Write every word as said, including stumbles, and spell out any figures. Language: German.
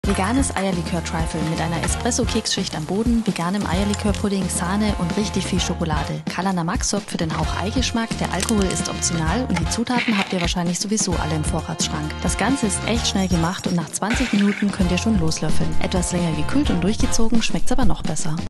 Veganes Eierlikör-Trifle mit einer Espresso-Keksschicht am Boden, veganem Eierlikör-Pudding, Sahne und richtig viel Schokolade. Kalana Max sorgt für den Hauch Eigeschmack, der Alkohol ist optional und die Zutaten habt ihr wahrscheinlich sowieso alle im Vorratsschrank. Das Ganze ist echt schnell gemacht und nach zwanzig Minuten könnt ihr schon loslöffeln. Etwas länger gekühlt und durchgezogen schmeckt's aber noch besser.